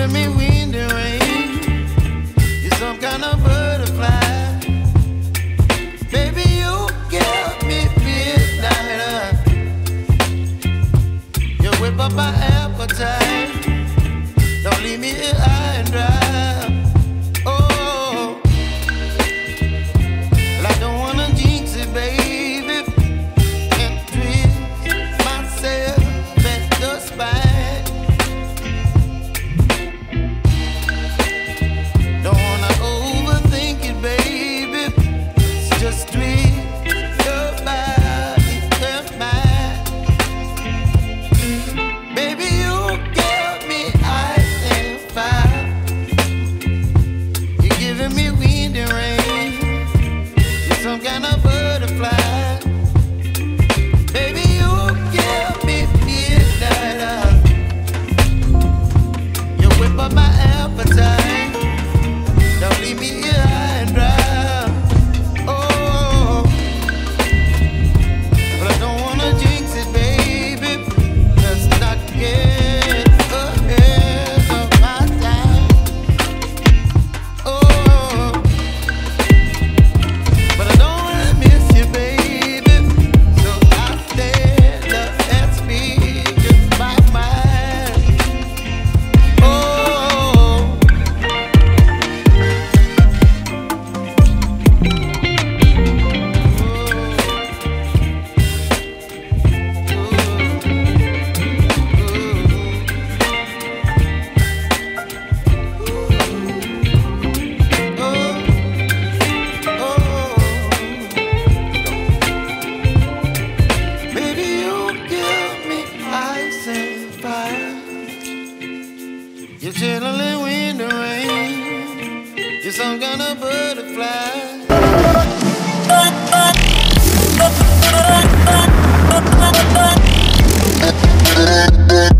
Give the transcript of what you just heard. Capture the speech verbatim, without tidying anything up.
giving me wind and rain. You're some kind of butterfly. Baby, you give me midnight. You whip up my appetite. Don't leave me here high and dry. Oh, well, I don't wanna jinx it, baby, and twist myself at the spine. Don't wanna overthink it, baby. It's just twist your body and mine. Baby, you give me ice and fire. You're giving me wind and rain. You're some kind of butterfly. Baby, you give me midnight. You whip up my appetite. Don't leave me here high and dry. Oh, but I don't wanna jinx it, baby. Let's not get ahead of my time. Oh, but I don't wanna miss you, baby. So I stand up and speak just my mind. Oh, baby, you give me ice and fire. You're chilling wind and rain. You're some kind of butterfly.